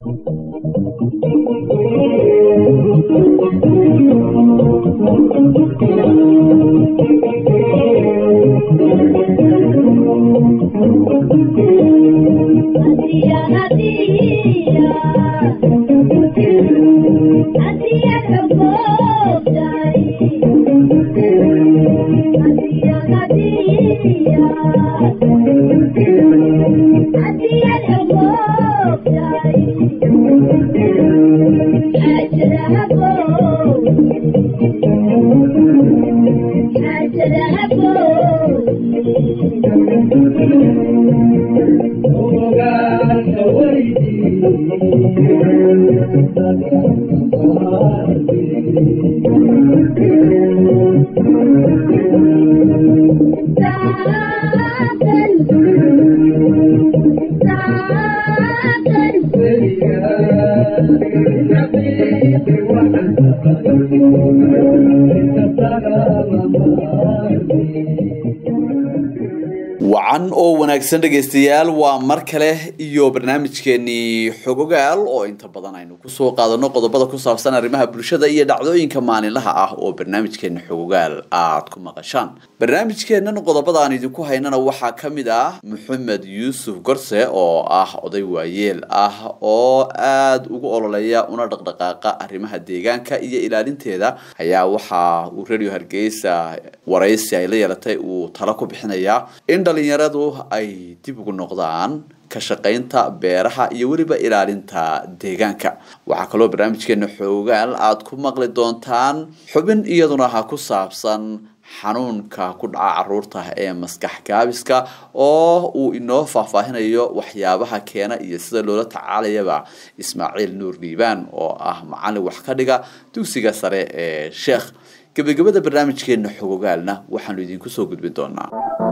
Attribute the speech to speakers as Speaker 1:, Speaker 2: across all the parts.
Speaker 1: wacan oo wanaagsan dhageystayaal waa mar kale iyo barnaamijkeeni xogogaal oo inta badan aynu ku soo qaadano qodobada ku saabsan arrimaha bulshada iyo dhacdooyinka maalinlaha ah oo barnaamijkeeni xogogaal aad ku maqashaan barnaamijkeenan qodobada aan idinku haynana waxaa kamid ah Maxamed Yuusuf Gorse oo ah oday waayeel ah oo aad ugu ololeeya una dhaqdhaqaaqa arrimaha deegaanka iyo ilaalinteeda ayaa waxa uu Radio Hargeysa waraysi ay la yeelatay uu talo ku bixinaya in dhalinyaradu ay dib ugu noqdaan ka shaqeynta beeraha iyo waliba ilaalinta deegaanka waxa kale oo barnaamijkeena xogogaal aad ku maqli doontaan xubin iyaduna ha ku saabsan xanuunka ku dhaca caruurta ee maskax gaabiska oo uu inoo faahfaahinayo waxyaabaha keena iyo sida loola tacaalayaba Ismaaciil Nuur Diibaan oo ah macallin wax ka dhiga dugsiga sare ee Sheekh gabagabada barnaamijkeena xogogaalna waxaanu idinku soo gudbin doonaa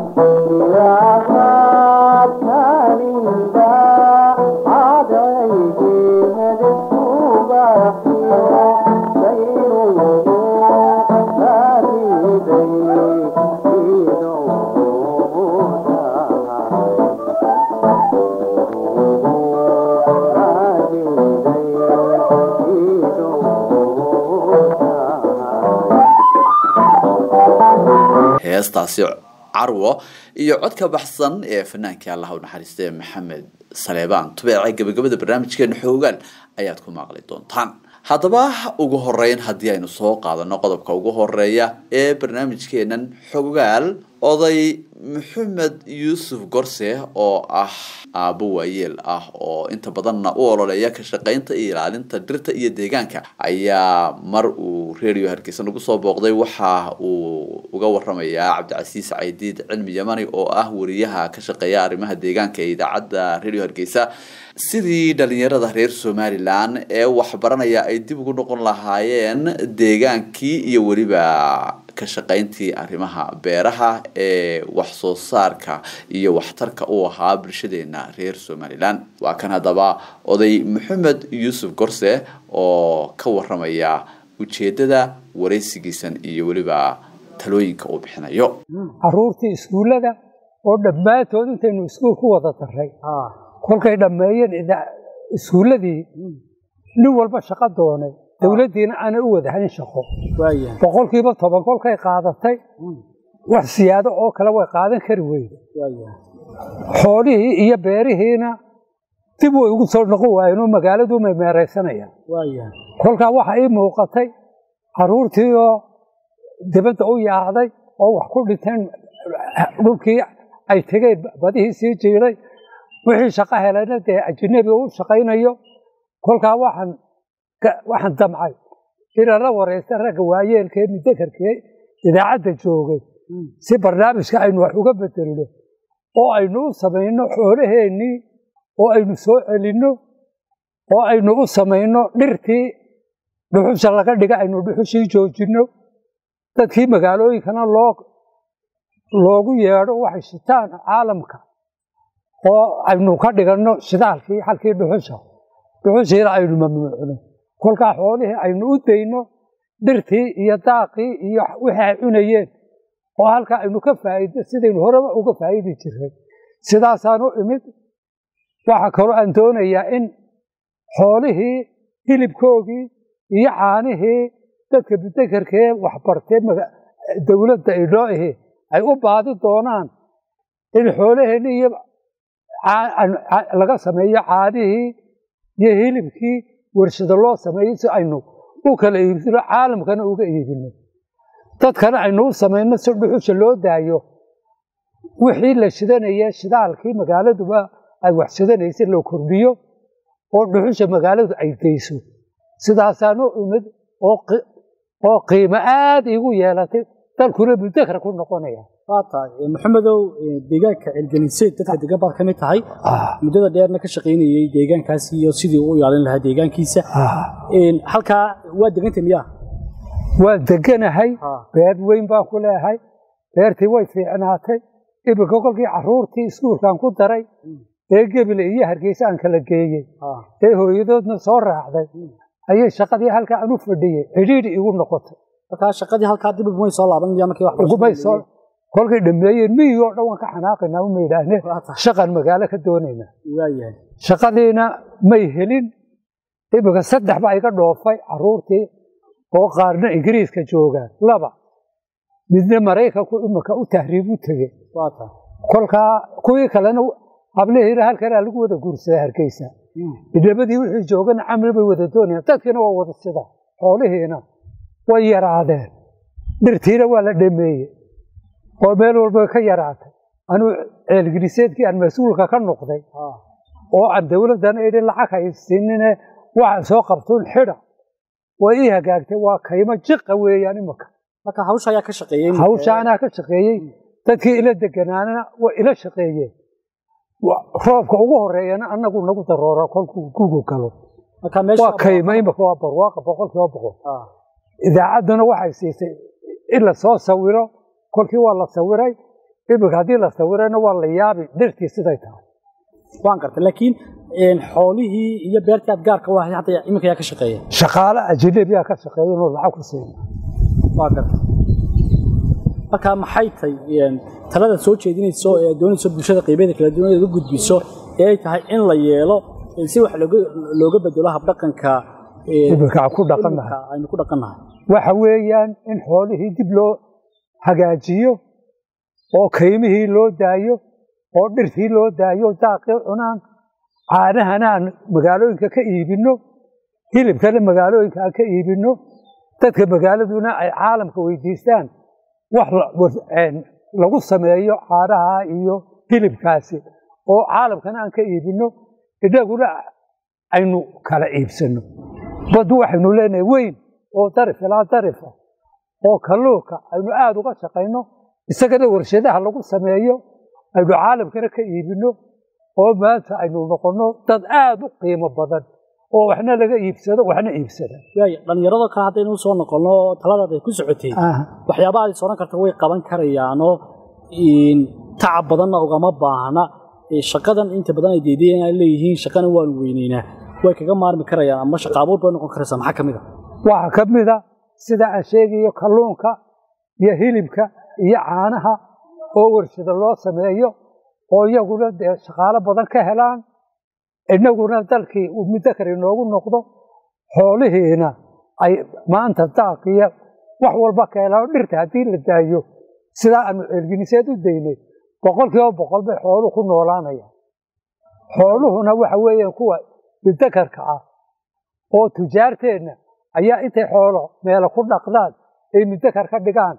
Speaker 1: heestaasi carwo iyo codka baxsan ee fanaanka Allah u naxariistay Maxamed Saleebaan tubeecay gabagabada barnaamijkeena xogogaal ayaad ku maqli doontaan haddaba ugu horeyn haddii aynu soo qaadano qodobka ugu horeeya ee barnaamijkeenan xogogaal oday Maxamed Yuusuf Gorse oo ah aabo waayeel ah oo inta badanna u ololeeya ka shaqeynta iyo ilaalinta dhirta iyo deegaanka ayaa mar uu Radio Hargeysa ugu soo booqday waxa uu uga waramayaa Cabdicasiis Caydiid Cilmi Yamani oo ah wariyaha ka shaqeeya arrimaha deegaanka ee idaacadda Radio Hargeysa sidii dhalinyarada reer Somaliland ee wax baranaya ay dib ugu noqon lahaayeen deegaankii iyo waliba ka shaqeyntii arrimaha beeraha ee wax soo saarka iyo waxtarka u ahaa bulshadeena reer Somaliland waa kan hadaba oday Maxamed Yuusuf Gorse oo ka waramaya ujeedada wareysigiisan iyo waliba talooyinka uu bixinayo
Speaker 2: caruurtii iskuulada oo dhammaantood intaynu iskuul ku wada taray kolkay dhameeyeen iskuuladii nin walba shaqo doonay dawladdiina aan u wadahayn shaqo boqolkiiba 10 kolkay qaadatay wax siyaado oo kale way qaadan kari weyday xoolihii iyo beerihiina dib way ugu soo noqon waayeen magaaladu ma meeraysanayaan kolka waxa ay muuqatay caruurtii oo dibadda u yaacday oo wax ku dhinteen dhulkii ay tagay badihii sii jiiray wixii shaqo helayna dee ajnabi u shaqaynayo kolka waxaan damcay ila la wareysan rag waayeelka midakarkii idaacadda joogay si barnaamijka aynu wax uga bedelno oo aynu sameeyno xoolaheeni oo aynu soo celino oo aynu u sameeyno dhirtii dhuxusha laga dhiga aynu dhuxushii joojino dadkii magaalooyinkana loogu yeedho waxay shitaan caalamka oo aynu ka dhigano shidaalkii halkii dhuxushiina aynu mamnuucno kolka xoolihii aynu u dayno dhirtii iyo daaqii iyo wixii ay cunayeen oo halka aynu ka faa'iido sidaynu horeba uga faa'iidi jiray sidaasaan u imid waxa kale aan doonayaa in xoolihii hilibkoogii iyo caanihii dadka mudakarkee waxbartee dowladda inoo ahi ay u baadi doonaan in xoolaheenni iyo laga sameeyo caanihii iyo hilibkii warshado loo sameeyo si aynu u kala iibsino caalamkana uga iibino dadkana aynu u samayno si dhuxusha loo daayo wixii la shidanaya shidaalkii magaaladuba ay wax shidanaysa loo kordhiyo oo dhuxusha magaaladu ay dayso sidaasaanu imid oo qiimo aad igu yeelatay dalkuna mudakar ku noqonaya
Speaker 3: maxamedow deegaanka Ceelganiseed dadka deegaan baad ka mid tahay muddada dheerna ka shaqaynayay deegaankaasi iyo sidii uu ilaalin lahaa deegaankiisa halka waa deegaanka miyaa
Speaker 2: waa deganahay beer weyn baan ku leeyahay beertii way fiicnaatay ibka kolkii caruurtii iskuulkan ku daray ee Gebile iyo Hargeysa aan kala geeyay ee hooyadoodna soo raacday ayay shaqadii halka aan u fadhiyay xiriir igu noqotay
Speaker 3: marka shaqadii halka dib ugu soo laabanaya markii wax
Speaker 2: ugu soo kolkii dhameeyeen miyigo dhan waan ka xanaaqaynaa u meedhaane shaqan magaalo ka doonaynaa
Speaker 3: waayahay
Speaker 2: shaqadiina may helin ibka saddex baa iga dhoofay caruurtii oo qaarna Ingiriiska joogaan laba midna Mareykanku imika u tahriib u tagay kolka kuwii kalena hableheena halkan lagu wada guursaday Hargeysa idabadii wixii joogan camri bay wada doonayaan dadkina waa wada sida xoolaheena way yaraadeen dhirtiina waa la dhameeyay oo meel walba ka yaraatay anu Ceelganiseedkii aan mas'uulka ka noqday oo aan dawladdan ay lacag haysiinin waxa soo qabtoon xidha way hagaagtay waa kayma jiqa weeyaan imika
Speaker 3: marka hawsha ayaa ka shaqeeyay
Speaker 2: hawsha ana ka shaqeeyay dadkii ila deganaana waa ila shaqeeyay roobka ugu horeeyana anagu nagu darooro kolkuu gugu galo
Speaker 3: marka meesha
Speaker 2: waa kayma imika waa barwaaqo boqolkiiba idaacadduna waxay siisay in la soo sawiro kolkii waa la sawiray imika haddii la sawirayna waa la yaabi dhirtii siday tahay
Speaker 3: waan gartay laakiin xoolihii iyo beertii aad gaarka u ahayd hadda imika yaa ka shaqeeya
Speaker 2: shaqaale ajnabi ka shaqeeya inuu lacag ku siiyo
Speaker 3: waan gartay marka maxay tahay talada soo jeedinayso ee doonayso bulshada qaybadeeda kala duwan ee ugu gudbiso ee ay tahay in la yeelo si wax looga bedelo hab dhaqanka
Speaker 2: imika ku dhaqanahay
Speaker 3: aynu ku dhaqanahay
Speaker 2: waxa weeyaan in xoolihii dib loo hagaajiyo oo kaymihii loo daayo oo dhirtii loo daayo daaqii cunaan caanahana aan magaalooyinka ka iibino hilibkana magaalooyinka aan ka iibino dadka magaaladuna ay caalamka weydiistaan wax lagu sameeyo caanaha iyo hilibkaasi oo caalamkana aan ka iibino inaguna aynu kala iibsano badu waxaynu leenahay weyn oo darif ilaa darifa oo kalluunka aynu aad uga shaqayno isagana warshadaha lagu sameeyo aynu caalamkana ka iibino oo maanta aynu noqono dad aad u qiimo badan oo waxna laga iibsado waxna iibsada
Speaker 3: dhalinyarada kale haddaynu soo noqono taladaad ay ku socotay waxyaabaha ay sooran karta way qaban karayaanoo tacab badanna ugama baahna shaqadan inta badan ay deediyeen ay leeyihiin shaqana waanu weyneynaa way kaga maarmi karayaan ama shaqa abuur bay noqon karaysaa maxaa ka mid ah
Speaker 2: waxa ka mid ah sida aan sheegayo kalluunka iyo hilibka iyo caanaha oo warshado loo sameeyo oo iyaguna shaqaale badan ka helaan inaguna dalkii uu mudakar inoogu noqdo xoolihiina ay maanta daaqiya wax walba ka helaan dhirta haddii la daayo sidaa aanu Ceelganiseed u daynay boqolkiiba boqol bay xooluhu ku noolaanayaan xooluhuna waxa weeyaan kuwa mudakarka ah oo tujaarteenna ayaa intay xoolo meelo ku dhaqdaan ay mudakar ka dhigaan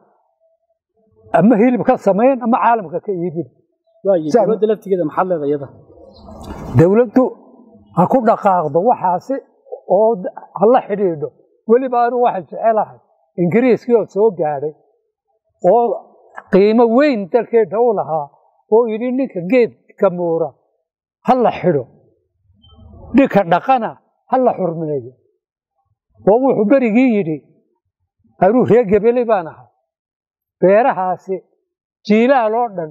Speaker 2: ama hilib ka samayn ama caalamka ka iibin
Speaker 3: dowladda laftigeeda maxaad leedahay iyada
Speaker 2: dowladdu ha ku dhaqaaqdo waxaasi oo hala xidhiidho weliba anu waxaan jecelahay Ingiriiskii oo soo gaadhay oo qiimo weyn dalkeeda u lahaa oo yidhi ninka geedka muura hala xidho ninka dhaqana hala xurmeeyo oo wuxuu berigii yidhi anuu reer Gebele baan ahay beerahaasi jiilaal oo dhan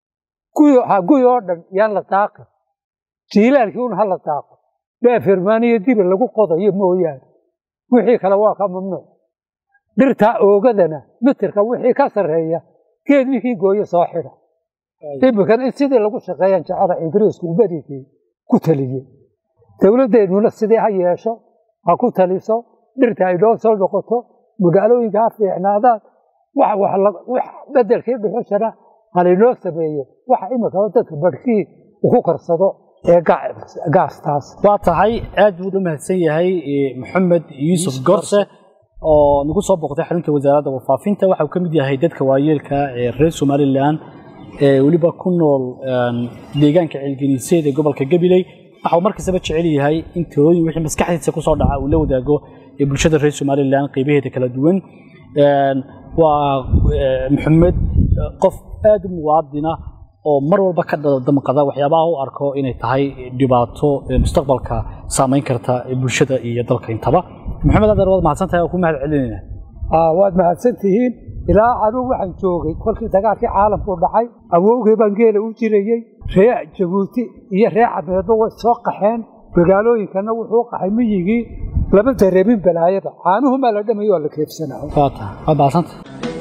Speaker 2: guy oo dhan yaan la daaqin jiilaalkii un hala daaqo beefirmaaniyo dibi lagu qodayo mooyaane wixii kale waa ka mamnuuc dhirtaa oogadana mitirka wixii ka sarreeya geed wixii gooyo soo xidha imikana in sidii lagu shaqeeyaan jecela Ingiriisku berigii ku taliyey dawladeennuna sidii ha yeesho ha ku taliso dhirta ay dhoo soo noqoto magaalooyinka ha fiicnaadaan wax bedelkii dhuxushana halaynoo sameeyo waxa imikaba dadka barhkii uku karsado ee gaastaas.
Speaker 3: waa tahay aad buu u mahadsan yahay maxamed yuusuf gorse oo nagu soo booqday xarunta wasaaradda warfaafinta. waxa uu ka mid yahay dadka waayeelka ee reer somalilan ee weliba ku nool deegaanka ceelgeniiseed ee gobolka gabiley. waxa uu markastaba jecel yahay in talooyin wixii maskaxdiisa ku soo dhaca uu la wadaago ee bulshada reer somalilan qaybaheeda kala duwan. waa maxamed qof aad u muwaadina oo mar walba ka damqada waxyaabaha u arko inay tahay dhibaato mustaqbalka saameyn karta bulshada iyo dalka intaba. maxamed aad waad mahadsantahay oo ku mahad celinayna.
Speaker 2: waad mahadsantihiin. ilaa anugu waxaan joogay kolkii dagaalkii caalamku dhacay awowgay baan geela u jirayey. reer jabuuti iyo reer cabeedba way soo qaxeen magaalooyinkana wuxuu qaxay miyigii lama dareemin balaayada caanuhu maa la dhamayo waa la keebsanaa.
Speaker 3: waa mahadsantahay.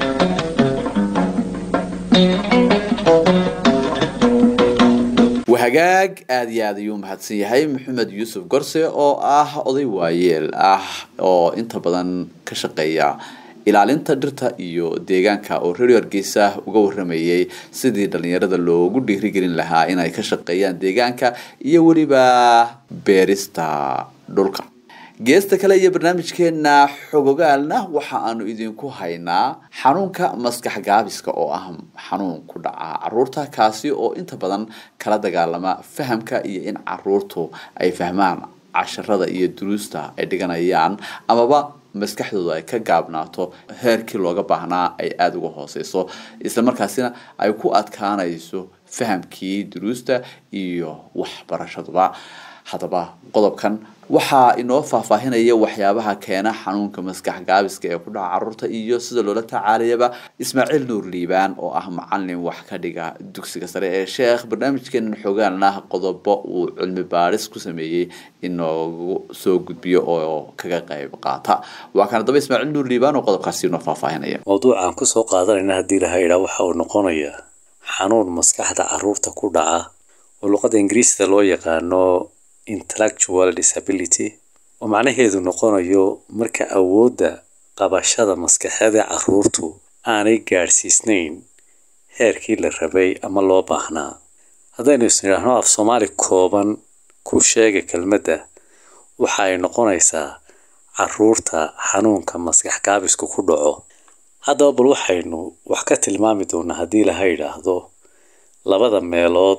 Speaker 1: wahagaag aad iyo aad ayuu mahadsan yahay maxamed yuusuf gorse oo ah oday waayeel ah oo inta badan ka shaqeeya ilaalinta dhirta iyo deegaanka oo reer Hargeysa uga waramayay sidii dhalinyarada loogu dhiirigelin lahaa inay ka shaqeeyaan deegaanka iyo waliba beerista dhulka. geesta kale iyo barnaamijkeena xogogaalna waxa aanu idinku haynaa xanuunka maskax gaabiska oo ah xanuun ku dhaca caruurta kaasi oo inta badan kala dagaalama fahamka iyo in caruurtu ay fahmaan casharada iyo duruusta ay dhiganayaan amaba maskaxdooda ay ka gaabnaato heerkii looga baahnaa ay aad uga hooseyso isla markaasina ay ku adkaanayso fahamkii duruusta iyo waxbarashaduba. haddaba qodobkan waxaa inoo faahfaahinaya waxyaabaha keena xanuunka maskax gaabiska ee ku dhaca caruurta iyo sida loola tacaaliyaba Ismaaciil Nuur Liibaan oo ah macallin wax ka dhiga dugsiga sare ee Sheekh. barnaamijkeena xogaalna qodobo uu cilmi baaris ku sameeyay inoo soo gudbiyo oo kaga qayb qaata. waa kan daba Ismaaciil Nuur Liibaan oo qodobkaasi inoo faahfaahinaya.
Speaker 4: mawduucan ku soo qaadanayna hadii la hayra waxa uu noqonayaa xanuun maskaxda caruurta ku dhaca oo luqadda Ingiriisiga loo yaqaano intellectual disability oo macnaheedu noqonayo marka awoodda qabashada maskaxda caruurtu aanay gaarsiisnayn heerkii la rabay ama loo baahnaa. haddaynu isniraahno af Soomaali kooban ku sheega kelmadda waxa ay noqonaysaa caruurta xanuunka maskax gaabisku ku dhaco. haddaba bal waxaynu wax ka tilmaami doonaa haddii la yiraahdo labada meelood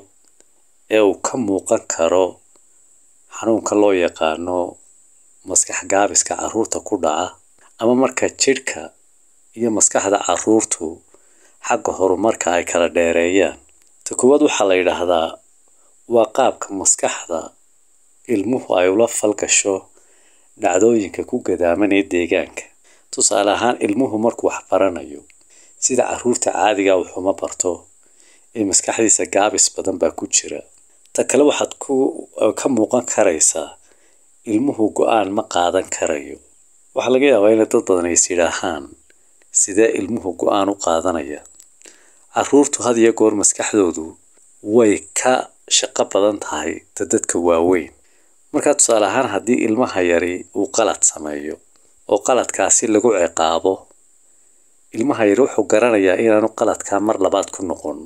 Speaker 4: ee uu ka muuqan karo xanuunka loo yaqaano maskax gaabiska caruurta ku dhaca ama marka jidhka iyo maskaxda caruurtu xagga horumarka ay kala dheereeyaan. ta koowaad waxaa la yiraahdaa waa qaabka maskaxda ilmuhu ay ula falgasho dhacdooyinka ku gadaamanaya deegaanka. tusaale ahaan ilmuhu markuu wax baranayo sida caruurta caadiga ah wuxuu ma barto ee maskaxdiisa gaabis badan baa ku jira. ta kale waxaad ka muuqan karaysaa ilmuhu go'aan ma qaadan karayo. waxa laga yaabaa in dad badan ay yiraahdaan sidee ilmuhu go'aan u qaadanaya. caruurtu had iyo goor maskaxdoodu way ka shaqo badan tahay dadka waaweyn. marka tusaale ahaan haddii ilmaha yari uu qalad sameeyo oo qaladkaasi lagu ciqaabo, ilmaha yari wuxuu garanayaa inaanu qaladka mar labaad ku noqon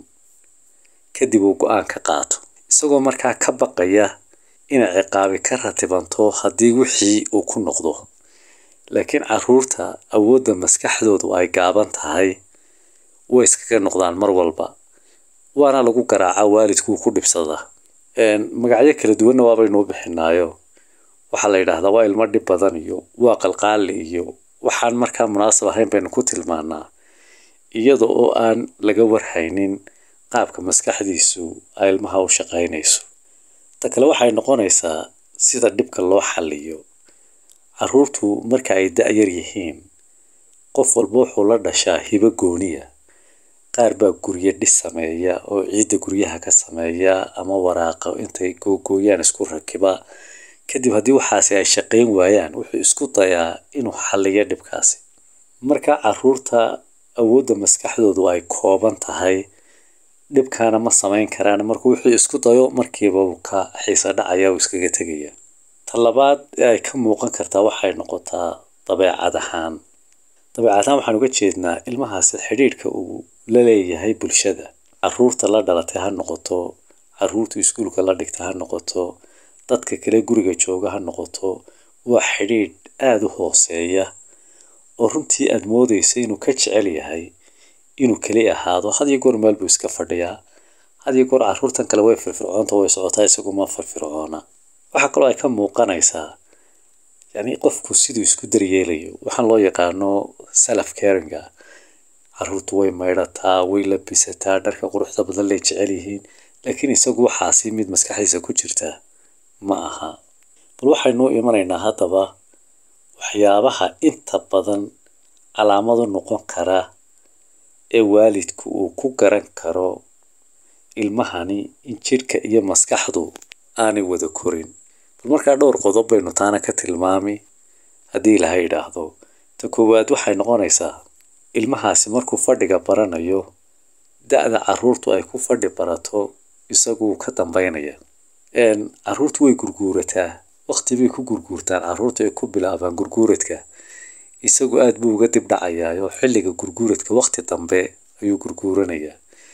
Speaker 4: kadib uu go'aan ka qaato isagoo markaa ka baqaya in ciqaabi ka ratibanto haddii wixii uu ku noqdo. laakiin caruurta awoodda maskaxdoodu ay gaaban tahay way iskaga noqdaan mar walba waana lagu garaaca waalidku ku dhibsada. magacyo kala duwan waabaynu bixinaayo. waxaa la yiraahdaa waa ilmo dhib badan iyo waa qalqaali iyo waxaan markaa munaasab ahayn baynu ku tilmaanaa iyada oo aan laga warhaynin qaabka maskaxdiisu ay ilmaha u shaqaynayso. ta kale waxay noqonaysaa sida dhibka loo xalliyo. caruurtu marka ay da'yar yihiin qof walba wuxuu la dhashaa hibo gooniya. qaar baa guryo dhis sameeya oo ciidda guryaha ka sameeya ama waraaqa intay gooyaan isku rakiba. kadib haddii waxaasi ay shaqayn waayaan wuxuu isku dayaa inuu xalliyo dhibkaasi. marka caruurta awoodda maskaxdoodu ay kooban tahay dhibkaana ma samayn karaan. markuu wuxuu isku dayo markiiba uu ka xiisa dhacaya oo iskaga tegaya. talabaad ee ay ka muuqan kartaa waxay noqotaa dabeecad ahaan waxaan uga jeednaa ilmahaasi xidhiidhka uu la leeyahay bulshada caruurta la dhalatay ha noqoto caruurta iskuulka la dhigta ha noqoto dadka kale guriga jooga ha noqoto waa xidhiidh aad u hooseeya oo runtii aad moodaysa inuu ka jecel yahay inuu kali ahaado had iyo goor meel buu iska fadhiyaa had iyo goor caruurtan kale way firfircoonta way socotaa isagu ma firfircoona waxaa kaloo ay ka muuqanaysaa yani qofku siduu isku daryeelayo waxaan loo yaqaano self caringa caruurtu way maydhataa way labisataa dharka quruxda badan lay jecel yihiin laakiin isagu waxaasi mid maskaxdiisa ku jirta ma aha bal waxaynu imanaynaa haddaba waxyaabaha inta badan calaamado noqon kara ee waalidku uu ku garan karo ilmahani in jidhka iyo maskaxdu aanay wada korin bal markaa dhowr qodob baynu taana ka tilmaami haddii ilaahay idhaahdo ta koowaad waxay noqonaysaa ilmahaasi markuu fadhiga baranayo da'da caruurtu ay ku fadhi barato isagu ka dambaynaya caruurtu way gurguurataa waqti bay ku gurguurtaan caruurta ay ku bilaabaan gurguuradka isagu aad buu uga dib dhacayaayo xilliga gurguuradka waqti dambe ayuu gurguuranayaa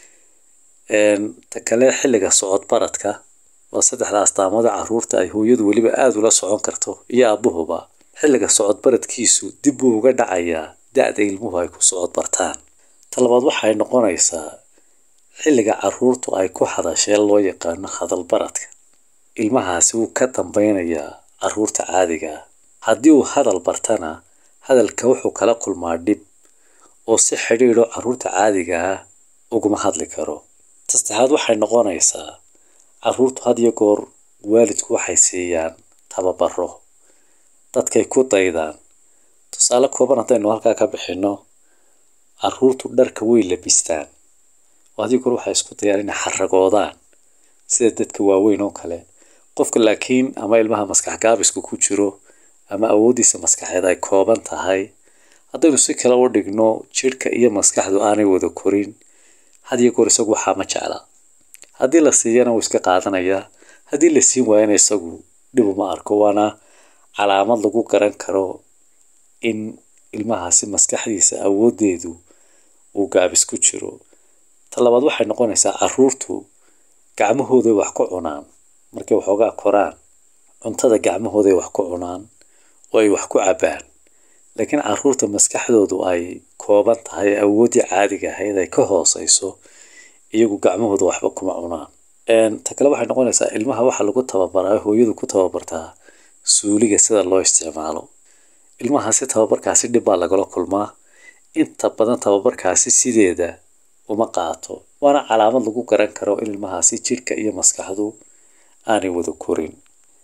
Speaker 4: ta kale xilliga socod baradka waa saddexda astaamood caruurta ay hooyadu weliba aad ula socon karto iyo aabuhuba xilliga socod baradkiisu dib buu uga dhacayaa da'da ilmuhu ay ku socod bartaan ta labaad waxay noqonaysaa xilliga caruurtu ay ku hadasheen loo yaqaano hadal baradka ilmahaasi wuu ka dambaynayaa caruurta caadiga haddii uu hadal bartana hadalka wuxuu kala kulmaa dhib oo si xidhiidho caruurta caadiga uguma hadli karo ta saddexaad waxay noqonaysaa caruurtu had iyo goor waalidku waxay siiyaan tababaro dadkay ku daydaan tusaale kooban haddaynu halkaa ka bixino caruurtu dharka way labistaan had iyo goor waxay isku dayaan inay xaragoodaan sida dadka waaweyn oo kale qofka laakiin ama ilmaha maskax gaabisku ku jiro ama awoodiisa maskaxeed ay kooban tahay haddaynu si kale u dhigno jidhka iyo maskaxdu aanay wada korin had iyo goor isagu waxaa ma jecla haddii la siiyana wuu iska qaadanayaa haddii la siin waayana isagu dhib uma arko waana calaamad lagu garan karo in ilmahaasi maskaxdiisa awoodeedu uu gaabis ku jiro ta labaad waxay noqonaysaa caruurtu gacmahooday wax ku cunaan markay waxoogaa koraan cuntada gacmahooday wax ku cunaan oo ay wax ku cabaan laakiin caruurta maskaxdoodu ay kooban tahay awooddii caadiga ahayd ay ka hooseyso iyagu gacmahooda waxba kuma cunaan ta kale waxay noqonaysaa ilmaha waxa lagu tababaraa hooyadu ku tababartaa suuliga sida loo isticmaalo ilmahaasi tababarkaasi dhib baa lagala kulmaa inta badan tababarkaasi sideeda uma qaato waana calaamad lagu garan karo in ilmahaasi jidhka iyo maskaxdu aanay wada korin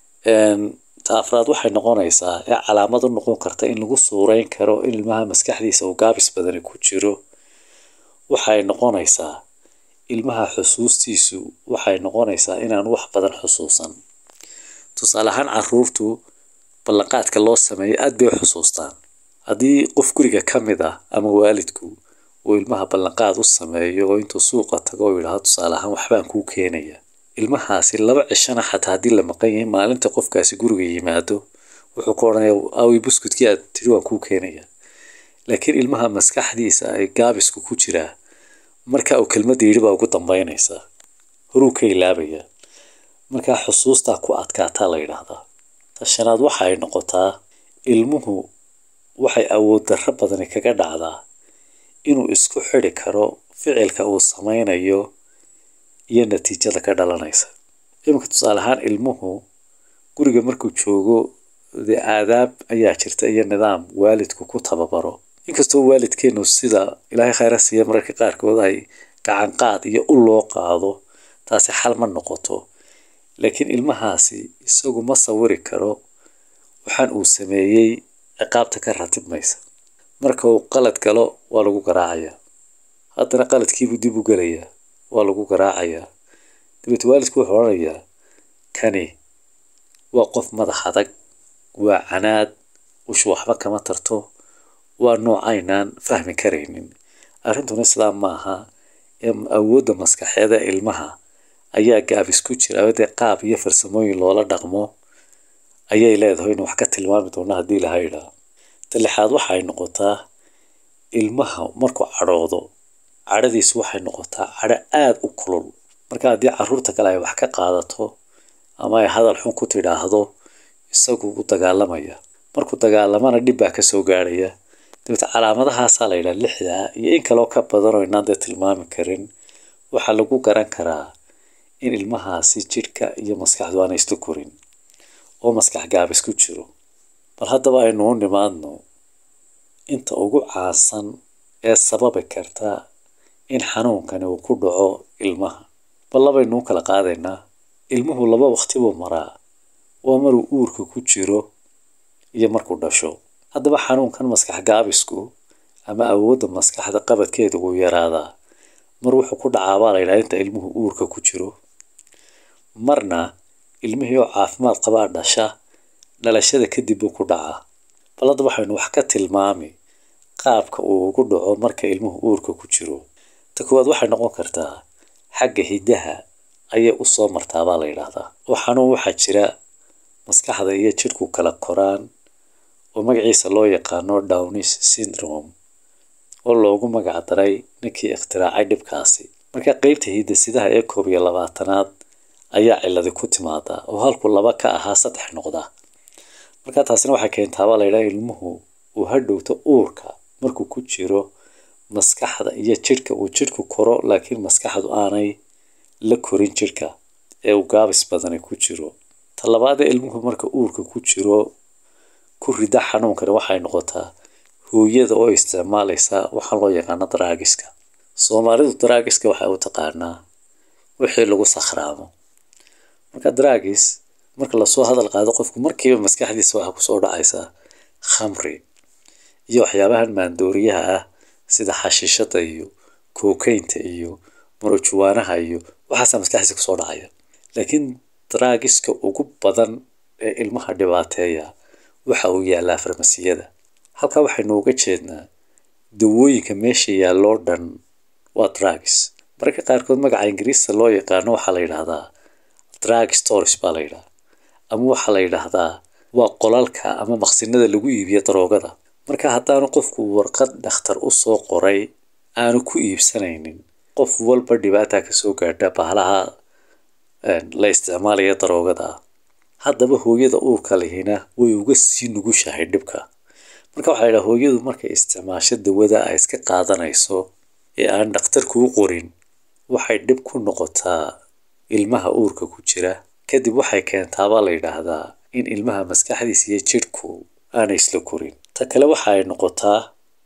Speaker 4: ta afraad waxay noqonaysaa ee calaamad u noqon karta in lagu suureyn karo in ilmaha maskaxdiisa uu gaabis badani ku jiro waxay noqonaysaa ilmaha xusuustiisu waxay noqonaysaa inaan wax badan xusuusan tusaale ahaan caruurtu ballanqaadka loo sameeyo aad bay u xusuustaan haddii qof guriga ka mid ah ama waalidku uu ilmaha ballanqaad u sameeyo oo intuu suuqa tago oo yidhaahdo tusaale ahaan waxbaan kuu keenaya ilmahaasi 2 cishana xataa haddii la maqan yahay maalinta qofkaasi guriga yimaado wuxuu ku odhanayaa awi buskudkii aad tiri waan kuu keenaya laakiin ilmaha maskaxdiisa ay gaabisku ku jiraa marka uu kelmadda yidhi baa ugu dambaynaysaa horuu ka ilaabaya markaa xusuustaa ku adkaataa la yidhaahdaa ta shanaad waxa ay noqotaa ilmuhu waxay awood darro badani kaga dhacdaa inuu isku xidhi karo ficilka uu samaynayo iyo natiijada ka dhalanaysa iminka tusaale ahaan ilmuhu guriga markuu joogo dee aadaab ayaa jirta iyo nidaam waalidku ku tababaro inkastoo waalidkeenu sida ilaahay khayra siiya mararka qaarkood ay gacan qaad iyo u loo qaado taasi xal ma noqoto laakiin ilmahaasi isagu ma sawiri karo waxaan uu sameeyey ciqaabta ka ratibmaysa marka uu qalad galo waa lagu garaacayaa haddana qaladkiibuu dib u gelayaa waa lagu garaacayaa dabeet waalidku wuxuu odhanayaa kani waa qof madax adag waa canaad ush waxba kama tarto waa nooc aynaan fahmi karaynin arrintuna sidaa ma aha awoodda maskaxeeda ilmaha ayaa gaabis ku jira dee qaab iyo farsamooyin loola dhaqmo ayay leedahay in wax ka tilmaami doona haddii la haydhaa. ta lixaad waxay noqotaa ilmaha markuu cadhoodo cadhadiisu waxay noqotaa cadho aad u kulul. marka haddii carruurta kale ay wax ka qaadato ama ay hadal xun ku tidhaahdo isagu u dagaalamaya. markuu dagaalamana dhib baa ka soo gaarhaya. dabeeta calaamadahaasaa la yidhaha lixdaa iyo in kaloo ka badan oo inaan dee tilmaami karin waxaa lagu garan karaa in ilmahaasi jidhka iyo maskaxdu aanay isla korin oo maskax gaabis ku jiro. bal haddaba aynu u nimaadno inta ugu caansan ee sababi karta in xanuunkani uu ku dhaco ilmaha. bal labaynu u kala qaadaynaa. ilmuhu 2 waqti buu maraa. waa maruu uurka ku jiro iyo markuu dhasho. haddaba xanuunkan maskax gaabisku ama awoodda maskaxda qabadkeedu uu yaraadaa mar wuxuu ku dhacaa baa la yidhaha inta ilmuhu uurka ku jiro, marna ilmihii oo caafimaad qabaa dhasha dhalashada kadib buu ku dhacaa. bal hadda waxaynu wax ka tilmaami qaabka uu ugu dhaco marka ilmuhu uurka ku jiro. ta koowaad waxay noqon kartaa xagga hiddaha ayay u soo martaa baa la yidhaahdaa. oo xanuun waxaa jira maskaxda iyo jidhku kala koraan oo magaciisa loo yaqaano Downs syndrome oo loogu magac daray ninkii ikhtiraacay dhibkaasi. marka qaybta hidde-sidaha ee 21aad ayaa cilladi ku timaada oo halku 2 ka ahaa 3 noqda. marka taasina waxay keentaa baa la yidhaha ilmuhu uu hadhowto uurka markuu ku jiro maskaxda iyo jidhka uu jidhku koro laakiin maskaxdu aanay la korin jidhka ee uu gaabis badani ku jiro. ta labaad ee ilmuhu marka uurka ku jiro ku rida xanuunkani waxay noqotaa hooyada oo isticmaalaysa waxaa loo yaqaano daraagiska. soomaalidu daraagiska waxay u taqaanaa wixii lagu sakhraamo. marka daraagis marka lasoo hadal qaado qofku markiiba maskaxdiisa waxaa kusoo dhacaysa khamri iyo waxyaabahan maandooriyaha ah sida xashiishada iyo kookaynta iyo marojuwaanaha iyo waxaasaa maskaxdiisa kusoo dhacaya. laakiin daraagiska ugu badan ee ilmaha dhibaateeya waxa uu yaallaa farmasiyada. halkaa waxaynu uga jeednaa dawooyinka meesha yaalloo dhan waa drugs. mararka qaarkood magaca ingiriista loo yaqaano waxaa la yidhaahdaa drug stores baa la yidhaha, ama waxaa la yidhaahdaa waa qolalka ama maqsinada lagu iibiyo daroogada. marka haddaanu qofku warqad dhakhtar u soo qoray aanu ku iibsanaynin qof walba dhibaataa kasoo gaadha bahalaha la isticmaalaya daroogada. haddaba hooyada uurka lehina way uga sii nugushahay dhibka. marka waxaa la yidhaha hooyadu markay isticmaasho dawada ay iska qaadanayso ee aan dhakhtarku u qorin waxay dhib ku noqotaa ilmaha uurka ku jira. kadib waxay keentaa baa la yidhaahdaa in ilmaha maskaxdiisa iyo jidhku aanay isla korin. ta kale waxa ay noqotaa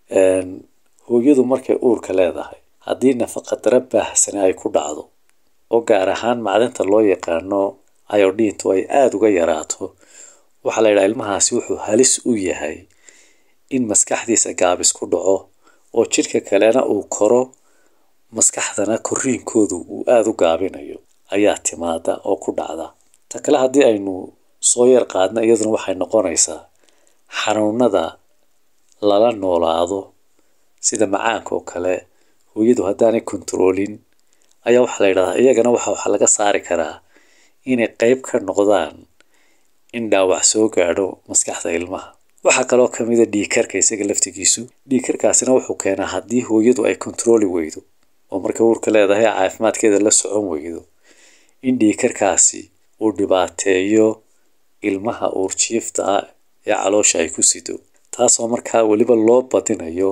Speaker 4: hooyadu markay uurka leedahay haddii nafaqa dara baahsani ay ku dhacdo oo gaar ahaan macdanta loo yaqaano iodintu ay aada uga yaraato waxaa la yidhaha ilmahaasi wuxuu halis u yahay in maskaxdiisa gaabis ku dhaco oo jidhka kalena uu koro maskaxdana koriinkoodu uu aada u gaabinayo ayaa timaada oo ku dhacda. ta kale haddii aynu soo yar qaadna iyaduna waxay noqonaysaa xanuunada lala noolaado sida macaanka oo kale hooyadu haddaanay kontroolin ayaa waxaa la yidhahdaa iyagana waxaa laga saari karaa inay qayb ka noqdaan in dhaawac soo gaadho maskaxda ilmaha. waxaa kaloo ka mid a dhiigkarka isaga laftigiisu. dhiigkarkaasina wuxuu keenaa haddii hooyadu ay kontrooli weydo oo marka uurka leedahay caafimaadkeeda la socon weydo in dhiigkarkaasi uu dhibaateeyo ilmaha uurjiifta ah ee caloosha ay ku sido, taasoo markaa weliba loo badinayo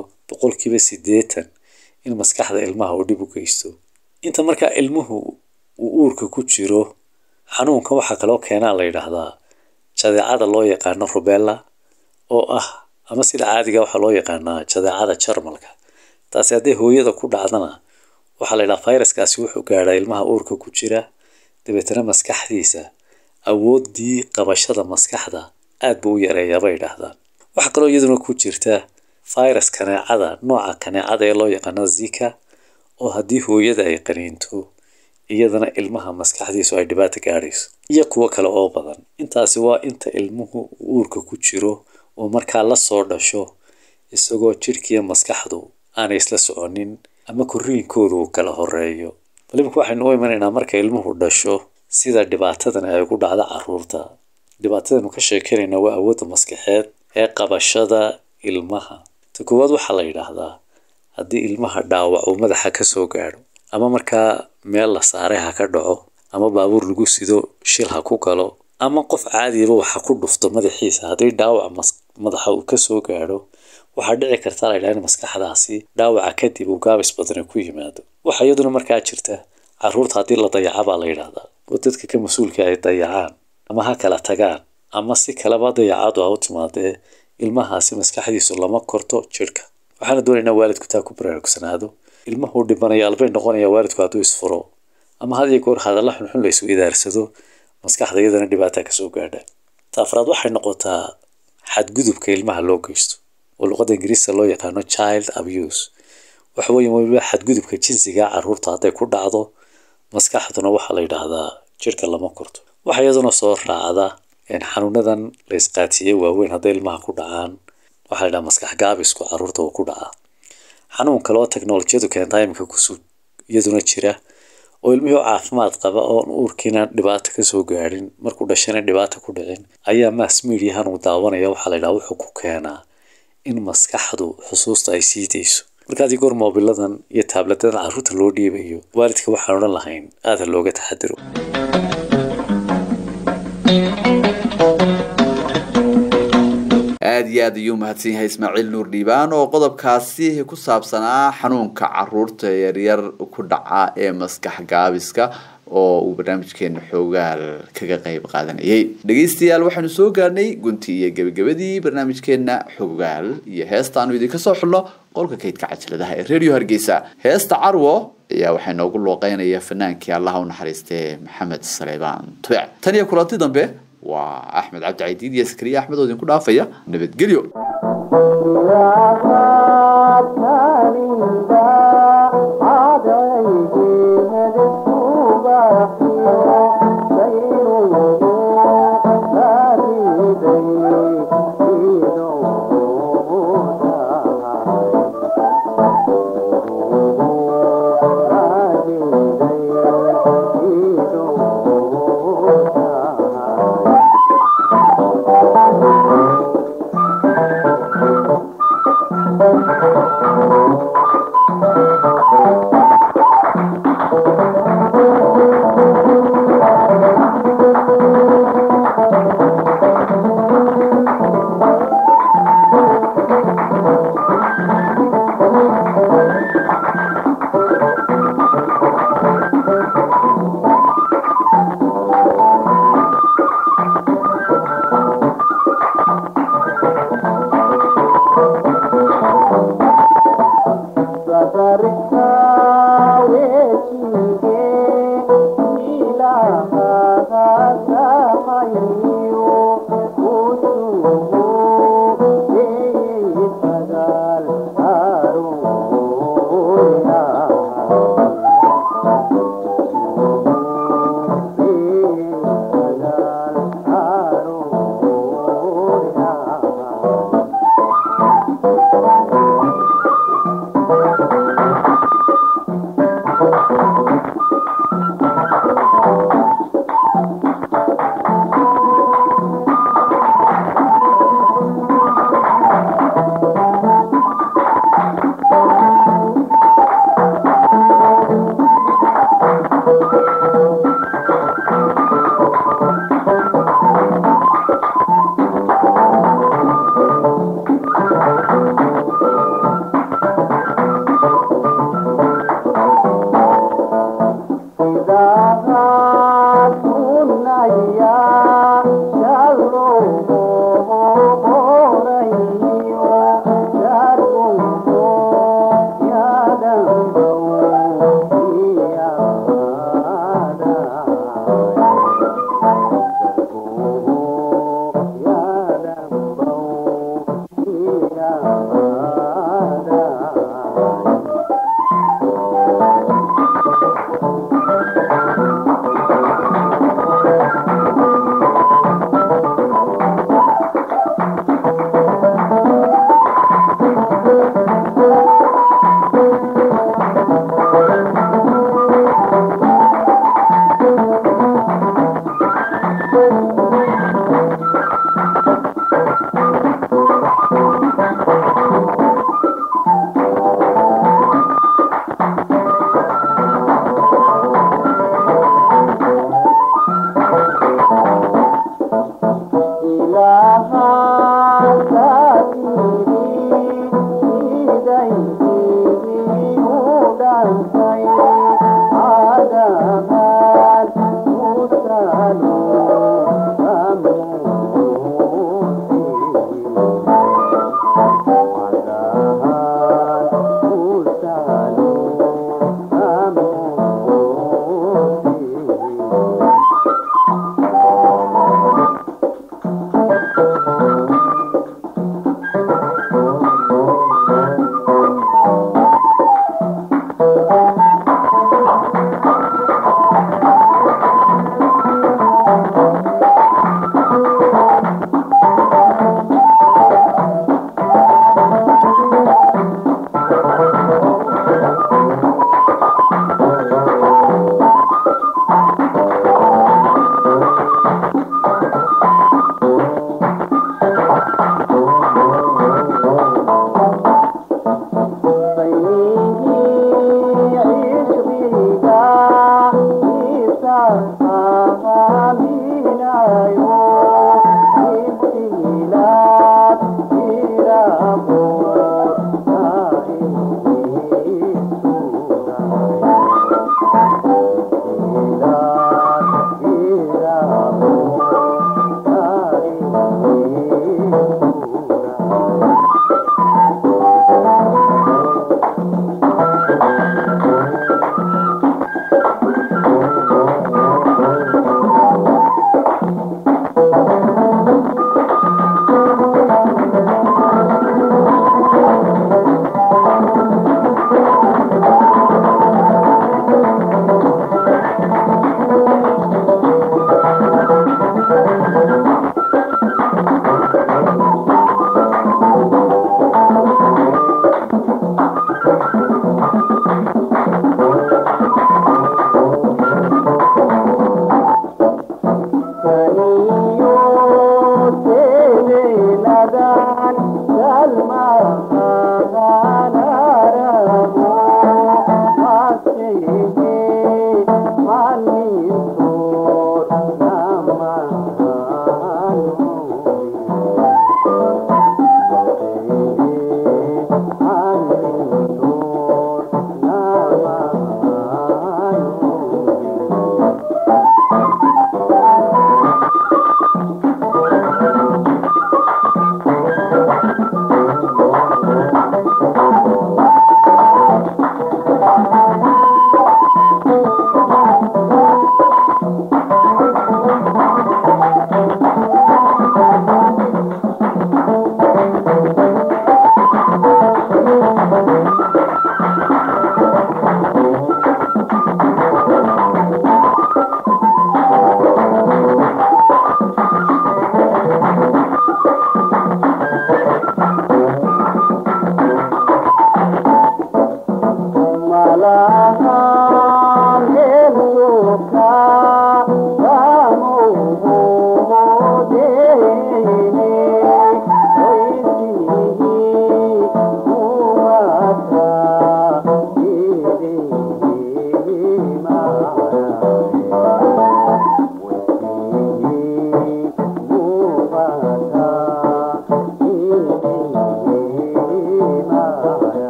Speaker 4: 80% in maskaxda ilmaha uu dhib u geysto. inta markaa ilmuhu uu uurka ku jiro xanuunka waxaa kaloo keenaa la yidhaahdaa jadeecada loo yaqaano rubella oo ah ama sida caadiga waxaa loo yaqaanaa jadeecada jarmalka. taasi haddii hooyada ku dhacdana waxaa la yidhaha fayraskaasi wuxuu gaadhaa ilmaha uurka ku jira dabeetana maskaxdiisa awooddii qabashada maskaxda aad buu u yareeyaa bay yidhaahdaan. waxaa kaloo iyaduna ku jirta fayras kaneecada nooca kaneecada ee loo yaqaano zika oo haddii hooyada ay qaniinto iyadana ilmaha maskaxdiisu ay dhibaato gaadhayso iyo kuwo kale oo badan. intaasi waa inta ilmuhu uurka ku jiro oo markaa la soo dhasho isagoo jidhkiiyo maskaxdu aanay isla soconin ama koriinkoodu uu kala horeeyo. bal imika waxaynu u imanaynaa marka ilmuhu dhasho sida dhibaatadan ay ugu dhacdo carruurta dhibaatadanu ka sheekanayna waa awoodda maskaxeed ee qabashada ilmaha. Ta koowaad waxaa la yidhaahdaa haddii ilmaha dhaawac uu madaxa ka soo gaadho ama markaa meel la saaray ha ka dhaco ama baabuur lagu sido shil ha ku galo ama qof caadiba waxa ku dhufto madaxiisa, haddii dhaawac madaxa uu ka soo gaadho waxaa dhici karta la yidhaahdo in maskaxdaasi dhaawaca kadib uu gaabis badan ku yimaado. waxaa iyaduna markaa jirta carruurta haddii la dayaca baa la yidhaahdaa oo dadka ka mas-uulka ay dayacaan ama ha kala tagaan ama si kaleba dayacaadu ha u timaadee ilmahaasi maskaxdiisu lama korto jidhka. waxaana doonaynaa waalidku taa ku baraarugsanaado. ilmahu dhibanaya albay noqonaya waalidku hadduu isfuro ama had iyo goor hadalla xunxun la isu idaarsado maskaxda iyadana dhibaata ka soo gaadha. Ta afraad waxay noqotaa xadgudubka ilmaha loo geysto oo luqadda ingiriisiga loo yaqaano child abuse. waxa weeye weliba xadgudubka jinsiga carruurta hadday ku dhacdo maskaxduna waxaa la yidhaahdaa jidhka lama korto. waxaa iyaduna soo raacda xanuunadan la isqaatiyey waaweyn hadday ilmaha ku dhacaan waxaa la yidhaha maskax gaabisku carruurta uu ku dhacaa. xanuun kale oo teknolojiyadu keenta imika kusug iyaduna jira oo ilmihii oo caafimaad qaba oon uurkiina dhibaato ka soo gaadhin markuu dhashana dhibaato ku dhicin ayaa mass mediahan uu daawanaya waxaa la yidhaha wuxuu ku keenaa in maskaxdu xusuusta ay sii dayso. marka haddii goor moobiladan iyo taabledadan carruurta loo dhiibayo waalidka waxaan odhan lahayn aada looga taxadiro.
Speaker 1: aad iyo aad ayuu mahadsan yahay Ismaaciil Nuur Dhiibaan oo qodobkaasi ku saabsanaa xanuunka carruurta yaryar ku dhaca ee maskax gaabiska oo uu barnaamijkeena xoogaal kaga qayb qaadanayay. dhageystayaal waxaanu soo gaarnay guntii iyo gabagabadii barnaamijkeena xoogaal iyo heestaanu idinka soo xulno qolka kaydka cajaladaha ee Radio Hargeysa. heesta Carwo ayaa waxay noogu looqeynaya fanaankii Allah u naxariistay Maxamed Saleebaan Tubic. tan iyo kulanti dambe waa Axmed Cabdi Caydiid iyo Sakariya Axmed oo idinku dhaafaya nabadgelyo.